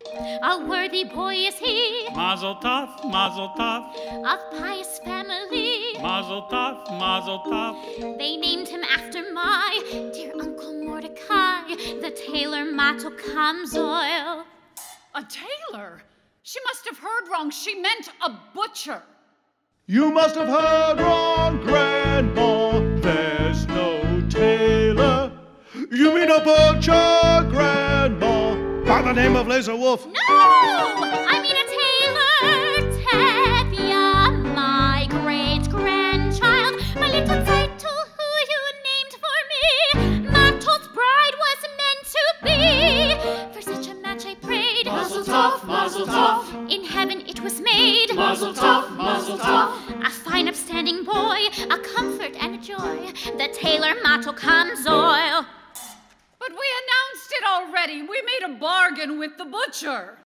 A worthy boy is he, Mazel tov, mazel tov, of pious family. mazel tov, mazel tov. They named him after my dear Uncle Mordecai, the tailor Mato Kamzoil. A tailor? She must have heard wrong. She meant a butcher. You must have heard wrong, Grandma. There's no tailor. You mean a butcher, Grandma, by the name of Laser Wolf? No! I mean a tailor, Tevye, my great-grandchild, my little title who you named for me. Mato's bride was meant to be. For such a match I prayed. Mazel tov, mazel tov. In heaven it was made. Mazel tov, mazel tov. A fine upstanding boy, a comfort and a joy, the tailor Mato Kamzoil. But we announced it already. We made a bargain with the butcher.